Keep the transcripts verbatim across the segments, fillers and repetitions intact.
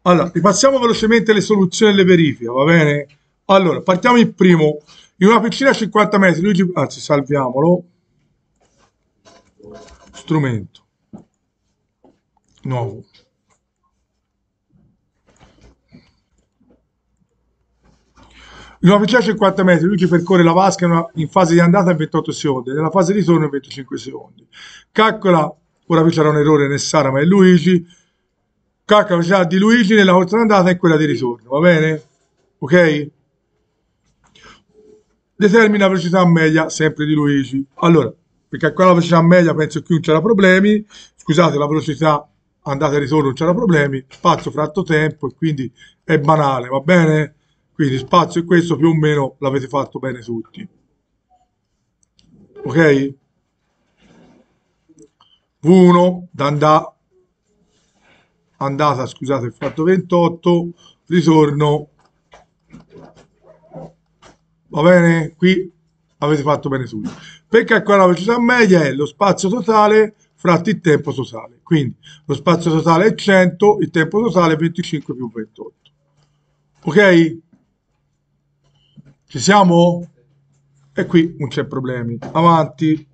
Allora, ripassiamo velocemente le soluzioni e le verifiche, va bene? Allora, partiamo il primo. In una piscina a cinquanta metri, Luigi, anzi, salviamolo. Strumento. Nuovo. In una piscina a cinquanta metri, Luigi percorre la vasca in, una- in fase di andata in ventotto secondi, nella fase di ritorno in venticinque secondi. Calcola, ora qui c'era un errore né Sara ma è Luigi, calcola la velocità di Luigi nella corsa d'andata e quella di ritorno, va bene? Ok? Determina la velocità media sempre di Luigi. Allora, per calcolare la velocità media penso che qui non c'era problemi, scusate, la velocità andata e ritorno non c'era problemi, spazio fratto tempo e quindi è banale, va bene? Quindi spazio e questo più o meno l'avete fatto bene tutti. Ok? V uno d'andata, andata, scusate, ho fatto ventotto, ritorno, va bene? Qui avete fatto bene tutti. Per calcolare la velocità media è lo spazio totale fratto il tempo totale. Quindi lo spazio totale è cento, il tempo totale è venticinque più ventotto. Ok? Ci siamo? E qui non c'è problemi. Avanti.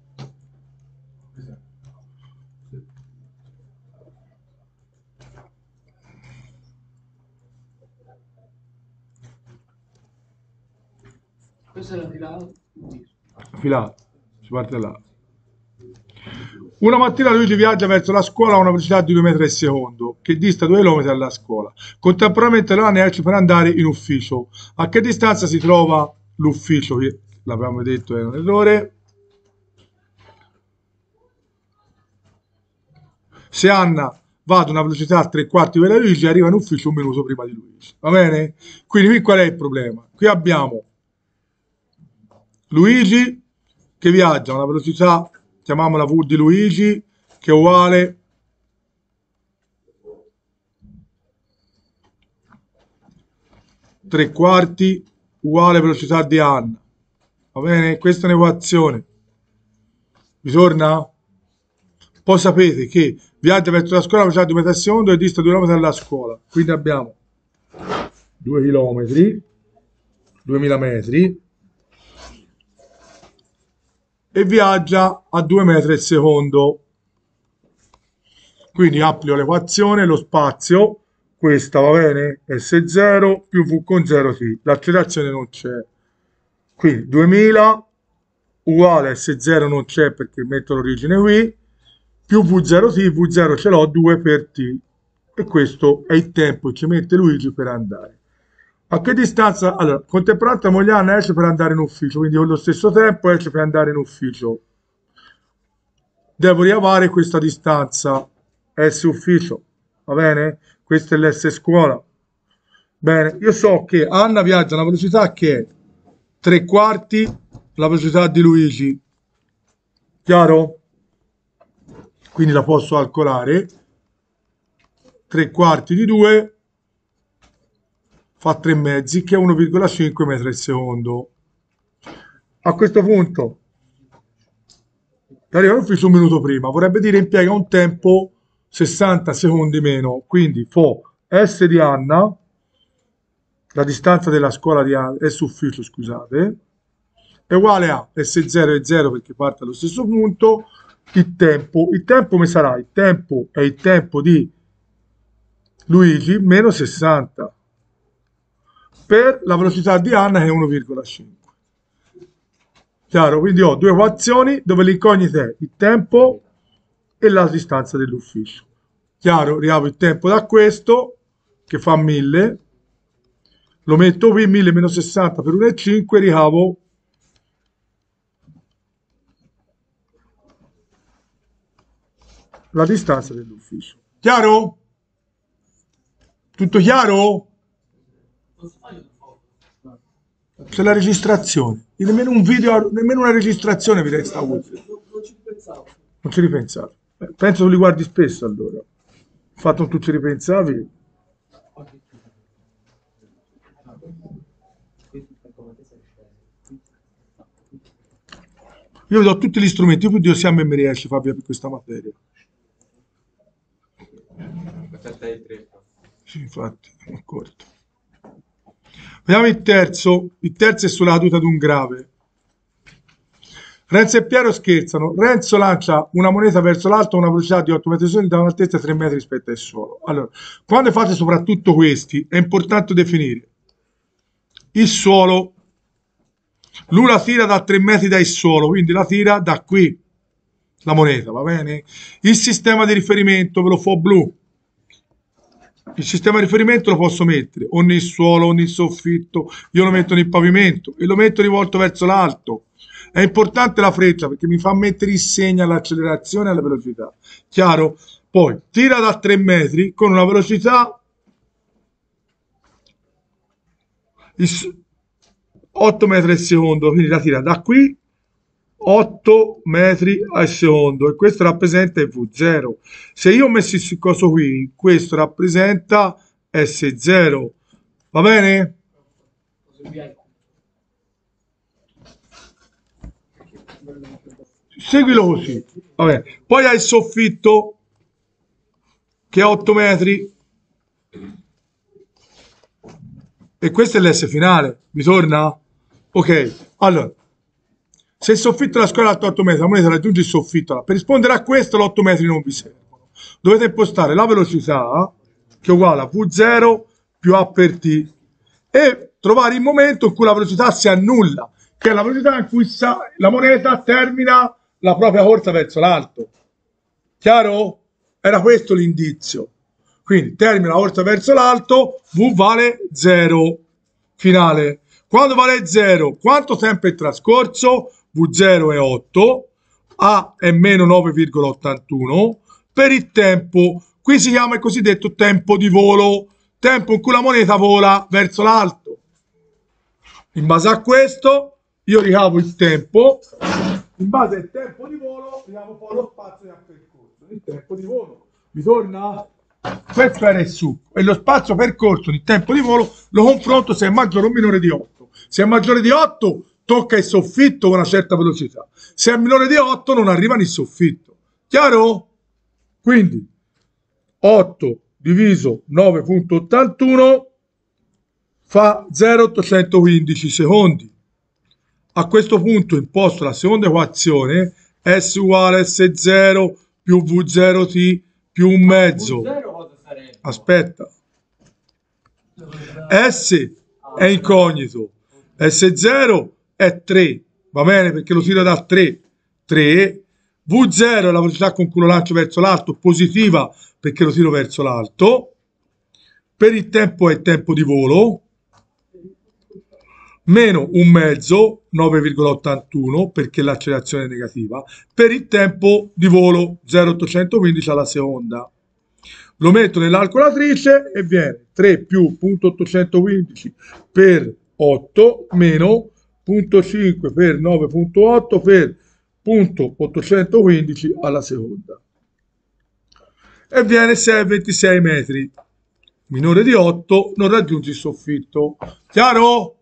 Questa è la filata. Filato. Si parte là. Una mattina Luigi viaggia verso la scuola a una velocità di due metri al secondo, che dista due chilometri dalla scuola. Contemporaneamente Loana esce per andare in ufficio. A che distanza si trova l'ufficio? Che l'avevamo detto è un errore. Se Anna va ad una velocità a tre quarti di quella di Luigi, arriva in ufficio un minuto prima di Luigi. Va bene? Quindi qui qual è il problema? Qui abbiamo Luigi che viaggia a una velocità, chiamiamola V di Luigi, che è uguale tre quarti uguale velocità di Anna. Va bene? Questa è un'equazione. Vi torna? Poi sapete che viaggia verso la scuola a velocità di metà secondo e dista due chilometri dalla scuola. Quindi abbiamo due chilometri, duemila metri, e viaggia a due metri al secondo. Quindi applico l'equazione, lo spazio, questa va bene, S zero più V con zero T, l'accelerazione non c'è. Quindi duemila uguale S zero non c'è perché metto l'origine qui, più V zero T, V zero ce l'ho, due per T. E questo è il tempo che ci mette Luigi per andare. A che distanza? Allora, contemporaneamente Mogliana esce per andare in ufficio, quindi con lo stesso tempo esce per andare in ufficio. Devo riavare questa distanza S ufficio, va bene? Questa è l'S scuola. Bene, io so che Anna viaggia a una velocità che è tre quarti la velocità di Luigi. Chiaro? Quindi la posso calcolare. tre quarti di due fa tre mezzi, che è uno virgola cinque metri al secondo. A questo punto arriva all'ufficio un minuto prima, vorrebbe dire impiega un tempo sessanta secondi meno, quindi fo S di Anna, la distanza della scuola di Anna, S ufficio scusate, è uguale a S zero e zero perché parte dallo stesso punto, il tempo, il tempo come sarà? Il tempo è il tempo di Luigi meno sessanta per la velocità di Anna che è uno virgola cinque. Chiaro? Quindi ho due equazioni dove l'incognita è il tempo e la distanza dell'ufficio. Chiaro? Riavo il tempo da questo, che fa mille, lo metto qui, mille meno sessanta per uno virgola cinque, ricavo la distanza dell'ufficio. Chiaro? Tutto chiaro? C'è la registrazione. E nemmeno un video, nemmeno una registrazione vi resta utile. Non ci pensavo. Non ci ripensate. Eh, Penso che li guardi spesso allora. Il fatto che tu ci ripensavi. Io vi do tutti gli strumenti, io più Dio sia a me mi riesce a far via per questa materia. Sì, infatti, è corto. Vediamo il terzo. Il terzo è sulla caduta d'un grave. Renzo e Piero scherzano. Renzo lancia una moneta verso l'alto a una velocità di otto metri secondi da un'altezza di tre metri rispetto al suolo. Allora, quando fate soprattutto questi, è importante definire il suolo. Lui la tira da tre metri dal suolo, quindi la tira da qui, la moneta, va bene? Il sistema di riferimento ve lo fa blu. Il sistema di riferimento lo posso mettere o nel suolo o nel soffitto, io lo metto nel pavimento e lo metto rivolto verso l'alto. È importante la freccia perché mi fa mettere il segno all'accelerazione e alla velocità. Chiaro? Poi tira da tre metri con una velocità otto metri al secondo, quindi la tira da qui otto metri al secondo e questo rappresenta V zero. Se io ho messo il coso qui, questo rappresenta S zero. Va bene? Seguilo così. Va bene. Poi hai il soffitto che è otto metri e questo è l'S finale. Vi torna? Ok. Allora, se il soffitto della scuola è alto otto metri, la moneta raggiunge il soffitto. Per rispondere a questo, gli otto metri non vi servono. Dovete impostare la velocità, che è uguale a V zero più A per T, e trovare il momento in cui la velocità si annulla, che è la velocità in cui la moneta termina la propria corsa verso l'alto. Chiaro? Era questo l'indizio. Quindi termina la corsa verso l'alto, V vale zero. Finale. Quando vale zero, quanto tempo è trascorso? V zero è otto, A è meno nove virgola ottantuno. Per il tempo, qui si chiama il cosiddetto tempo di volo, tempo in cui la moneta vola verso l'alto. In base a questo, io ricavo il tempo, in base al tempo di volo, ricavo poi lo spazio che ha percorso. Il tempo di volo, mi torna? Questo era il succo. E lo spazio percorso nel tempo di volo lo confronto se è maggiore o minore di otto. Se è maggiore di otto, tocca il soffitto con una certa velocità. Se è minore di otto, non arriva nel soffitto. Chiaro? Quindi otto diviso nove virgola ottantuno fa zero virgola ottocentoquindici secondi. A questo punto imposto la seconda equazione, S uguale a S zero più V zero T più un mezzo. Aspetta. S è incognito. S zero è tre. Va bene? Perché lo tiro da tre. tre. V zero è la velocità con cui lo lancio verso l'alto, positiva perché lo tiro verso l'alto. Per il tempo è il tempo di volo. Meno un mezzo, nove virgola ottantuno, perché l'accelerazione è negativa, per il tempo di volo, zero virgola ottocentoquindici alla seconda. Lo metto nella calcolatrice e viene tre più punto ottocentoquindici per otto meno zero virgola cinque per nove virgola otto per punto ottocentoquindici alla seconda. E viene sei virgola ventisei metri. Minore di otto, non raggiungi il soffitto. Chiaro?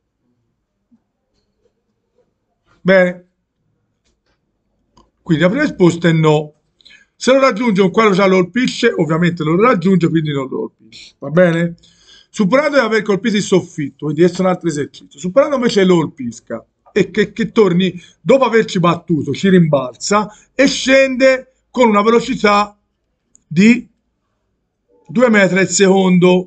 Bene, quindi la prima risposta è no. Se lo raggiunge un quadro già lo colpisce, ovviamente lo raggiunge, quindi non lo colpisce. Va bene? Superando di aver colpito il soffitto, quindi questo è un altro esercizio. Superando invece lo colpisca e che, che torni, dopo averci battuto, ci rimbalza e scende con una velocità di due metri al secondo.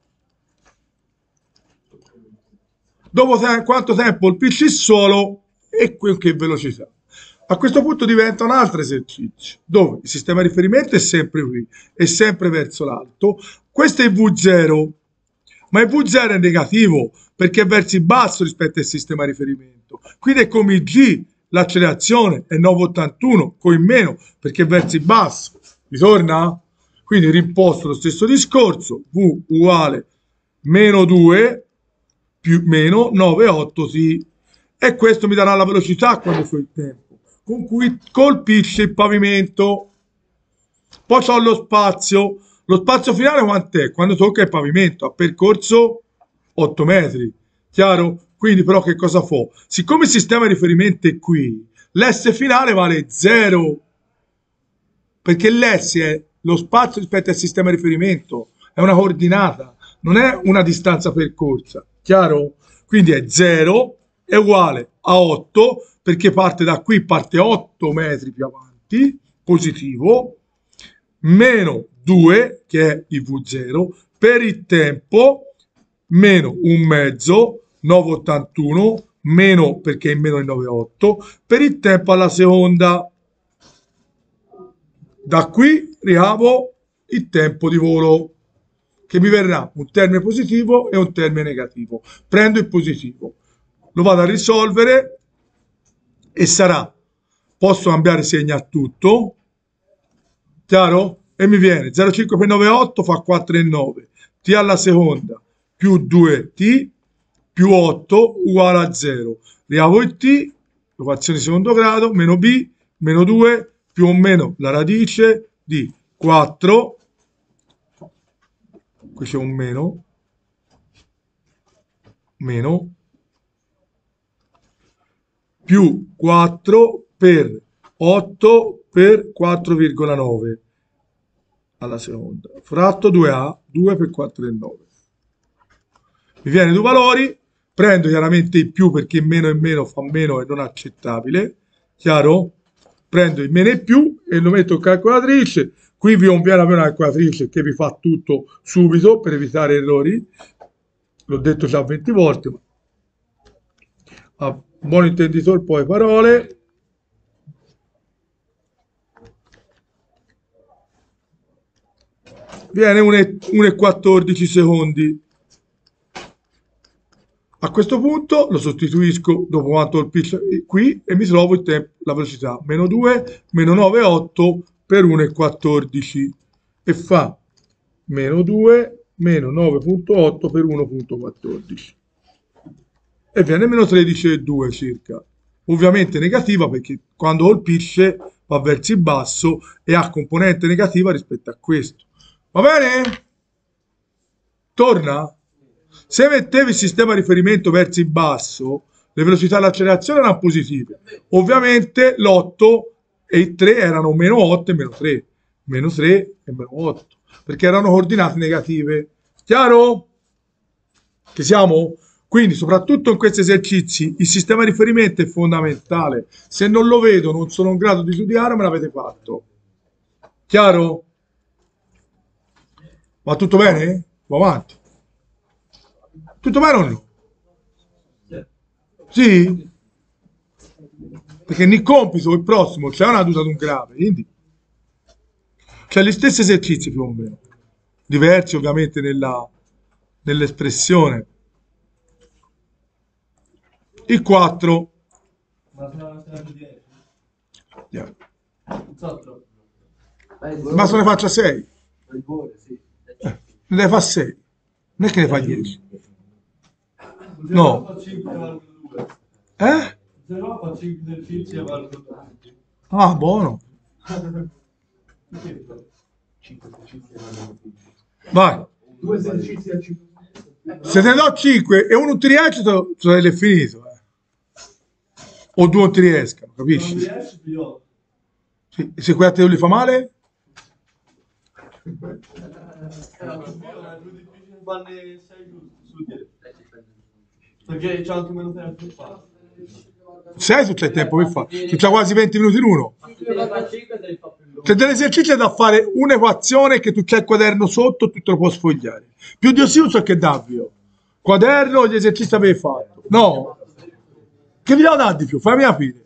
Dopo te quanto tempo colpisci il suolo e con che velocità. A questo punto diventa un altro esercizio, dove il sistema di riferimento è sempre qui, è sempre verso l'alto. Questo è il V zero, ma il V zero è negativo perché è verso il basso rispetto al sistema di riferimento. Quindi è come il G, l'accelerazione è nove virgola ottantuno, con il meno perché è verso il basso. Ritorna? Quindi rimposto lo stesso discorso, V uguale meno due più meno nove virgola otto T. E questo mi darà la velocità quando so il tempo con cui colpisce il pavimento. Poi c'ho lo spazio. Lo spazio finale quant'è? Quando tocca il pavimento. Ha percorso otto metri. Chiaro? Quindi però che cosa fa? Siccome il sistema di riferimento è qui, l'S finale vale zero. Perché l'S è lo spazio rispetto al sistema di riferimento. è una coordinata, non è una distanza percorsa, chiaro? Quindi è zero è uguale a otto, perché parte da qui, parte otto metri più avanti, positivo, meno due, che è il V zero, per il tempo, meno un mezzo, nove virgola ottantuno, meno perché in meno è nove virgola otto, per il tempo alla seconda. Da qui ricavo il tempo di volo, che mi verrà un termine positivo e un termine negativo. Prendo il positivo, lo vado a risolvere e sarà, posso cambiare segno a tutto, chiaro? E mi viene zero virgola cinque per nove virgola otto fa quattro virgola nove, t alla seconda più due t più otto uguale a zero. Ricavo il t, l'equazione di secondo grado, meno b, meno due, più o meno la radice di quattro, qui c'è un meno, meno, più quattro per otto per quattro virgola nove alla seconda, fratto due a, due per quattro virgola nove. Mi viene due valori, prendo chiaramente il più perché meno e meno fa meno e non accettabile, chiaro? Prendo il meno e più e lo metto in calcolatrice, qui vi conviene avere una calcolatrice che vi fa tutto subito per evitare errori, l'ho detto già venti volte, ma a buon intenditore poi parole. Viene uno e quattordici secondi. A questo punto lo sostituisco dopo quanto il pitch qui e mi trovo il tempo, la velocità meno due, meno nove virgola otto per uno e quattordici e fa meno due, meno nove virgola otto per uno virgola quattordici e viene meno tredici virgola due circa. Ovviamente negativa perché quando colpisce va verso il basso e ha componente negativa rispetto a questo. Va bene? Torna? Se mettevi il sistema di riferimento verso il basso, le velocità dell'accelerazione erano positive. Ovviamente l'otto e il tre erano meno otto e meno tre, meno tre e meno otto, perché erano coordinate negative. Chiaro? Che siamo? Quindi, soprattutto in questi esercizi, il sistema di riferimento è fondamentale. Se non lo vedo, non sono in grado di studiare, me l'avete fatto. Chiaro? Va tutto bene? Va avanti. Tutto bene o no? Sì? Perché nel compito, il prossimo, c'è una duta ad un grave, quindi c'è gli stessi esercizi più o meno, diversi ovviamente nella, nell'espressione. Il quattro. Yeah. Ma se ne faccia sei. Eh, ne deve fare sei. Non è che ne fa dieci. No. Eh? Ah, buono. Vai. Due esercizi a cinque. Se ne do cinque e uno non ti riesce, è finito. Eh. O due non ti riescano, capisci? Sì. Se quella te li fa male? Perché c'è anche meno tempo per fare. sei tu c'hai tempo per fare, tu c'hai quasi venti minuti in uno. C'è degli esercizi da fare, un'equazione che tu c'hai il quaderno sotto, tu te lo puoi sfogliare. Più di così non so che darvi. Quaderno, gli esercizi avevi fatto. No. Che vi devo dare di più? Fammi capire.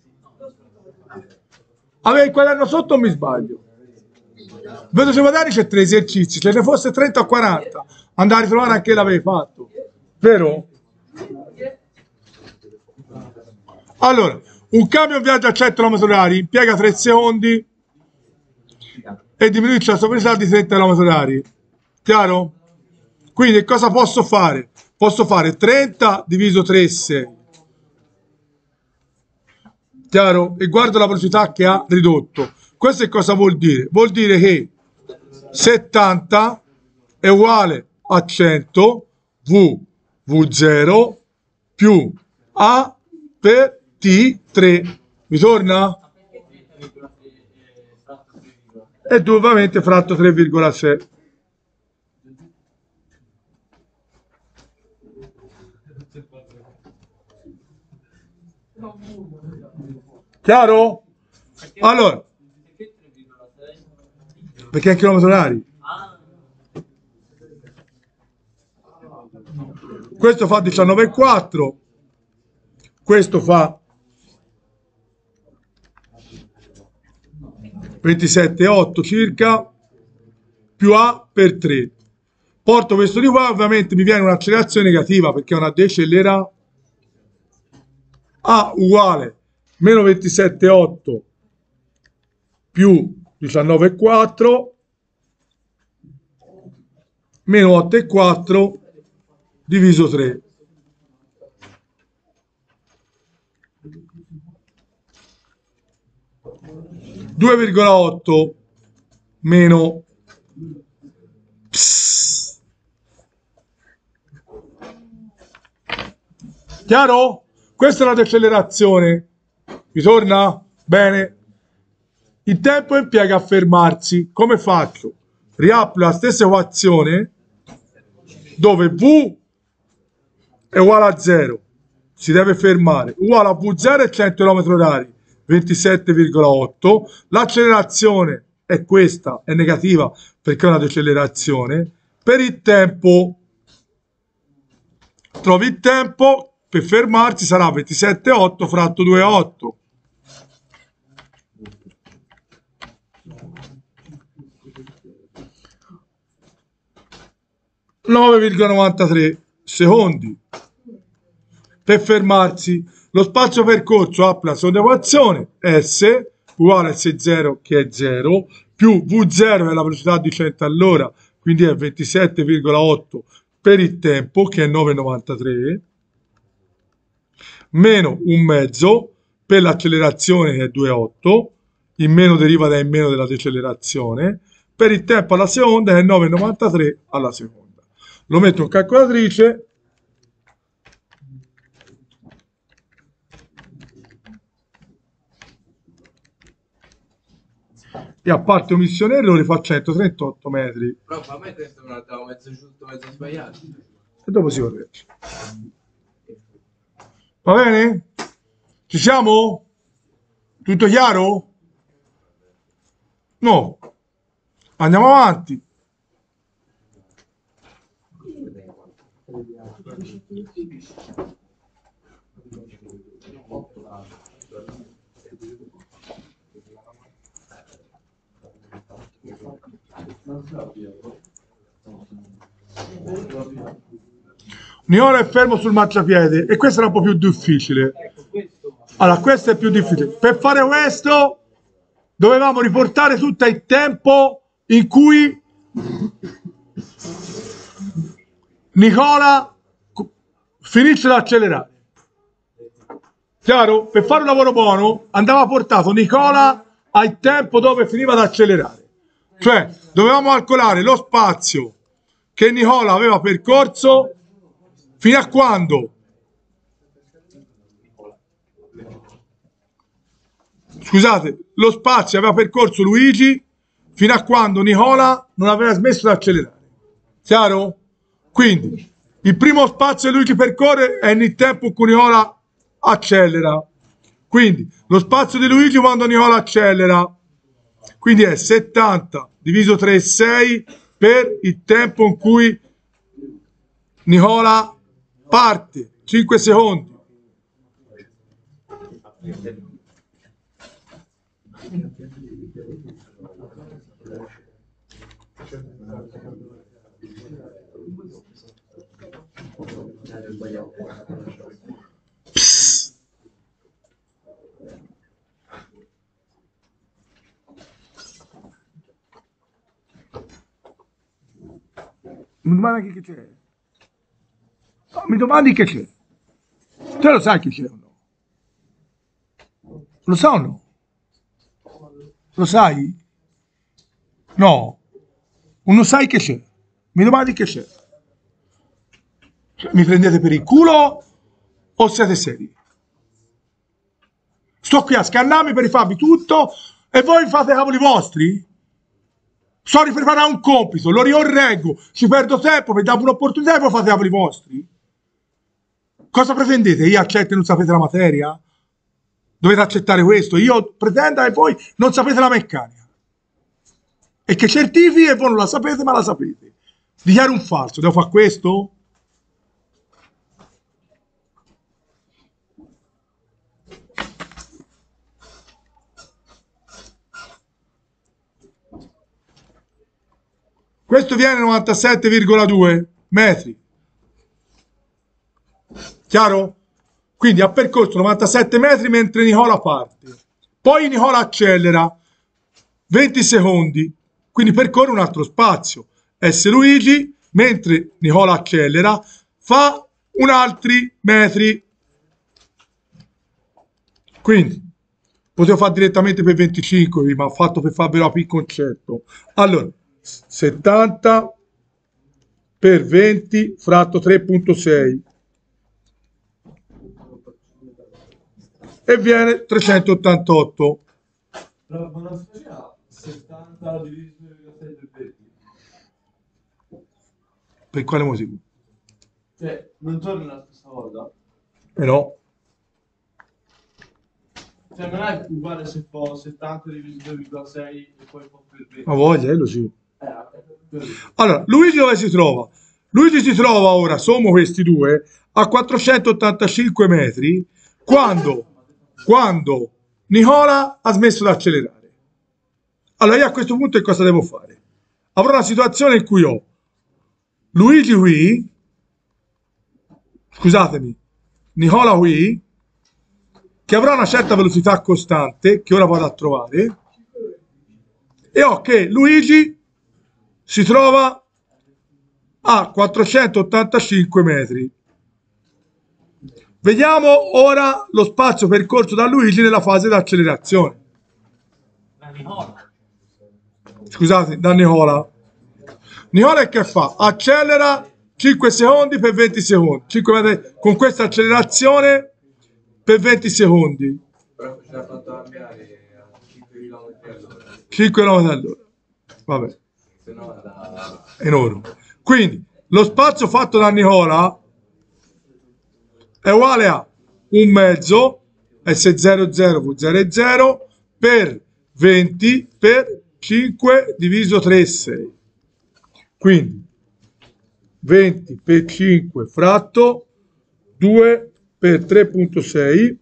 Avevi il quaderno sotto o mi sbaglio? Vedo se magari c'è tre esercizi, se ne fosse trenta o quaranta, andare a ritrovare anche l'avevi fatto. Vero? Allora, un camion viaggia a cento chilometri orari, impiega tre secondi e diminuisce la sua velocità di trenta chilometri orari. Chiaro? Quindi cosa posso fare? Posso fare trenta diviso tre, sei. Chiaro? E guardo la velocità che ha ridotto. Questo che cosa vuol dire? Vuol dire che settanta è uguale a cento V, V zero più A per T tre. Mi torna? E ovviamente fratto tre virgola sei. Chiaro? Allora, perché è chilometri orari. Questo fa diciannove virgola quattro, questo fa ventisette virgola otto circa, più A per tre. Porto questo di qua, ovviamente mi viene un'accelerazione negativa perché è una decelera A uguale meno ventisette virgola otto più diciannove virgola quattro meno otto virgola quattro diviso tre. due virgola otto meno Psst. Chiaro? Questa è la decelerazione. Mi torna? Bene. Il tempo impiega a fermarsi. Come faccio? Riapro la stessa equazione dove V è uguale a zero. Si deve fermare. Uguale a V zero è cento chilometri orari. ventisette virgola otto. L'accelerazione è questa, è negativa perché è una decelerazione. Per il tempo, trovi il tempo per fermarsi, sarà ventisette virgola otto fratto due virgola otto. nove virgola novantatré secondi per fermarsi. Lo spazio percorso ha la seconda equazione, S uguale a S zero che è zero, più V zero è la velocità di cento all'ora, quindi è ventisette virgola otto per il tempo che è nove virgola novantatré, meno un mezzo per l'accelerazione che è due virgola otto, il meno deriva dal meno della decelerazione, per il tempo alla seconda che è nove virgola novantatré alla seconda. Lo metto in calcolatrice. E a parte omissione e errori fa centotrentotto metri. Però a me questo me l'abbiamo mezzo giusto, mezzo sbagliato. E dopo si corregge. Va bene? Ci siamo? Tutto chiaro? No. Andiamo avanti. Nicola è fermo sul marciapiede e questo era un po' più difficile. Allora, questo è più difficile. Per fare questo dovevamo riportare tutto il tempo in cui Nicola finisce di accelerare. Chiaro? Per fare un lavoro buono andava portato Nicola al tempo dove finiva di accelerare. Cioè, dovevamo calcolare lo spazio che Nicola aveva percorso fino a quando? Scusate, lo spazio aveva percorso Luigi fino a quando Nicola non aveva smesso di accelerare. Chiaro? Quindi, il primo spazio che Luigi percorre è nel tempo in cui Nicola accelera. Quindi, lo spazio di Luigi quando Nicola accelera. Quindi è settanta diviso tre virgola sei per il tempo in cui Nicola parte, cinque secondi. Psst. Mi domandi che c'è? No, mi domandi che c'è? Te lo sai che c'è o no? Lo sa o no? Lo sai? No. Non sai che c'è? Mi domandi che c'è? Cioè, mi prendete per il culo o siete seri? Sto qui a scannarmi per rifarvi tutto e voi fate i cavoli vostri? Sto ripreparando un compito, lo riorreggo, ci perdo tempo, vi davo un'opportunità e voi fate i cavoli vostri? Cosa pretendete? Io accetto e non sapete la materia? Dovete accettare questo. Io pretendo e poi non sapete la meccanica. E che certifichi e voi non la sapete, ma la sapete. Dichiaro un falso. Devo fare questo? Questo viene novantasette virgola due metri. Chiaro? Quindi ha percorso novantasette metri mentre Nicola parte. Poi Nicola accelera venti secondi, quindi percorre un altro spazio. S Luigi, mentre Nicola accelera, fa un altri metri. Quindi potevo fare direttamente per venticinque, ma ho fatto per farvelo capire il concetto. Allora, settanta per venti fratto tre virgola sei e viene trecentottantotto. Ma non si faceva settanta diviso due virgola sei per venti? Per quale motivo? Cioè, non torna la stessa volta? Eh no. Cioè, non è uguale se fa settanta diviso due virgola sei e poi fa per venti? Ma voglia, quello sì. Eh, Allora, Luigi dove si trova? Luigi si trova ora, sommo questi due, a quattrocentottantacinque metri quando, quando Nicola ha smesso di accelerare. Allora io a questo punto che cosa devo fare? Avrò una situazione in cui ho Luigi qui, scusatemi, Nicola qui, che avrà una certa velocità costante, che ora vado a trovare, e ho che Luigi si trova a quattrocentottantacinque metri. Vediamo ora lo spazio percorso da Luigi nella fase di accelerazione. Da Nicola. Scusate, da Nicola. Nicola che fa? Accelera cinque secondi per venti secondi. cinque metri, con questa accelerazione per venti secondi. Però ci ha fatto cambiare a cinque chilometri all'ora. cinque chilometri all'ora. Vabbè. Se no da... Enorme. Quindi lo spazio fatto da Nicola è uguale a un mezzo S zero zero V zero zero per venti per cinque diviso tre virgola sei. Quindi venti per cinque fratto due per tre virgola sei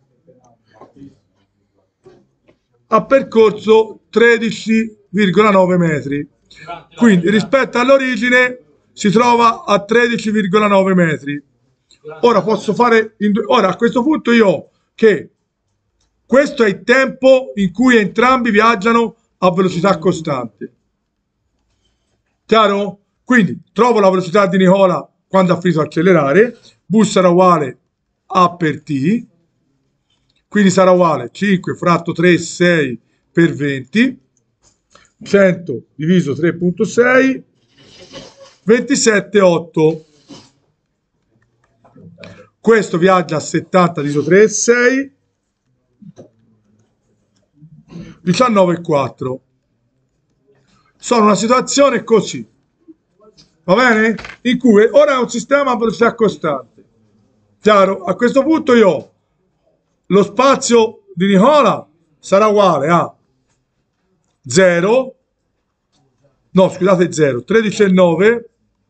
ha percorso tredici virgola nove metri. Quindi rispetto all'origine si trova a tredici virgola nove metri. Ora posso fare in due, ora a questo punto io ho che questo è il tempo in cui entrambi viaggiano a velocità costante. Chiaro? Quindi trovo la velocità di Nicola quando ha finito di accelerare, V sarà uguale A per T, quindi sarà uguale cinque fratto tre virgola sei per venti, cento diviso tre virgola sei, ventisette virgola otto. Questo viaggia a settanta diviso tre virgola sei, diciannove virgola quattro. Sono una situazione così, va bene? In cui ora è un sistema a velocità costante. Chiaro? A questo punto io ho lo spazio di Nicola sarà uguale a zero, no scusate zero, tredici virgola nove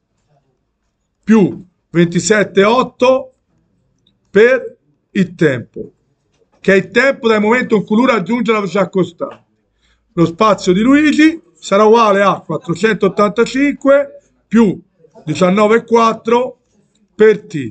più ventisette virgola otto per il tempo, che è il tempo dal momento in cui lui raggiunge la velocità costante. Lo spazio di Luigi sarà uguale a quattrocentottantacinque più diciannove virgola quattro per T.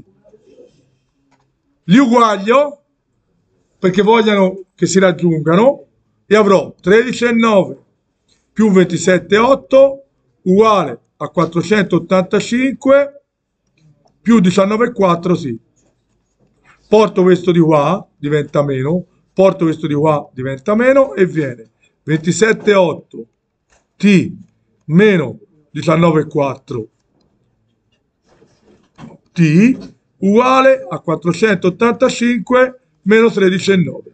Li uguaglio perché vogliono che si raggiungano e avrò tredici virgola nove più ventisette virgola otto uguale a quattrocentottantacinque più diciannove virgola quattro, sì. Porto questo di qua, diventa meno, porto questo di qua, diventa meno e viene ventisette virgola otto T meno diciannove virgola quattro T uguale a quattrocentottantacinque meno tredici virgola nove.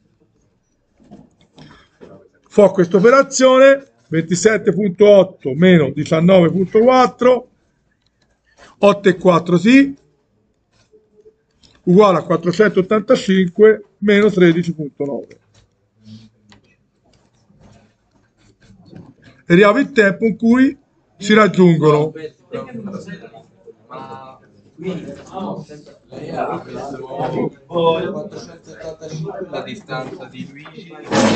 Fa questa operazione, ventisette virgola otto meno diciannove virgola quattro, otto virgola quattro sì, uguale a quattrocentottantacinque meno tredici virgola nove. E arriva il tempo in cui si raggiungono. Ma lei ha quattrocentottantacinque la distanza di Luigi.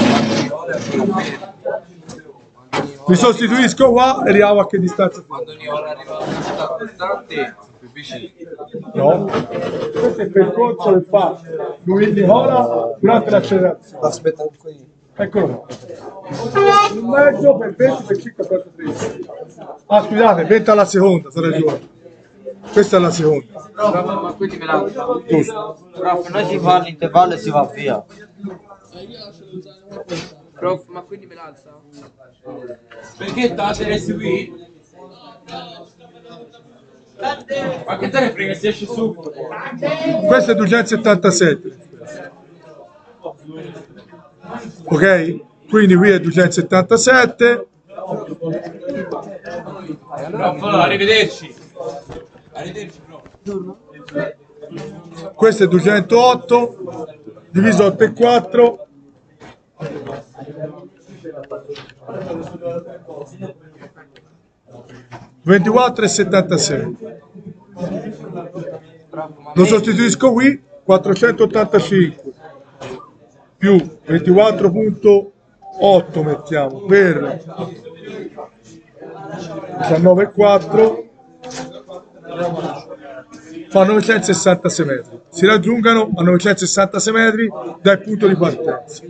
Mi sostituisco qua e arriviamo a che distanza? Quando ogni ora arriva a velocità costante, più vicino. No, questo è il percorso che fa Luigi ora durante l'accelerazione. Aspetta qui. Eccolo qua. Un mezzo per venti per cinque quattro tredici. Ah, scusate, venti alla seconda, ho ragione. Questa è la seconda. Prof, ma quindi me l'alza. Giusto. Prof, noi si fa l'intervallo e si va via. Prof, ma quindi me l'alza? Perché taceresti qui? Ma che te ne frega, si esce subito. Questo è duecentosettantasette. Ok? Quindi qui è duecentosettantasette. Prof, arrivederci. Arrivederci, prof. Questo è duecentootto diviso otto e quattro. ventiquattro e settantasei. Lo sostituisco qui, quattrocentottantacinque più ventiquattro virgola otto mettiamo per diciannove virgola quattro fa novecentosessantasei metri. Si raggiungano a novecentosessantasei metri dal punto di partenza.